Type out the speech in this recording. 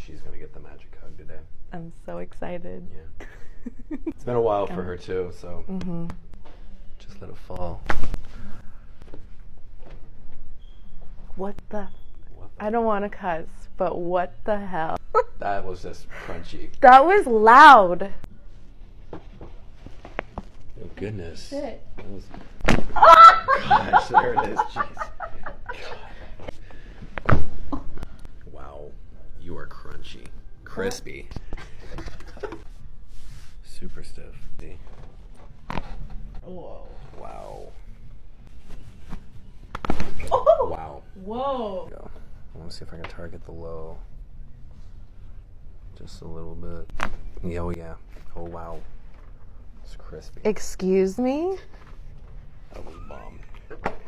she's gonna get the magic hug today. I'm so excited. Yeah. It's been a while for her too, so just let it fall. What the? I don't want to cuss, but what the hell? That was just crunchy. That was loud. Oh goodness. Shit. That was... Gosh, there it is. Jeez. God. Wow. You are crunchy. Crispy. Super stiff. See? Whoa. Wow. Oh. Wow. Whoa. Go. I want to see if I can target the low. Just a little bit. Yeah, oh yeah. Oh wow. It's crispy. Excuse me? That was bomb.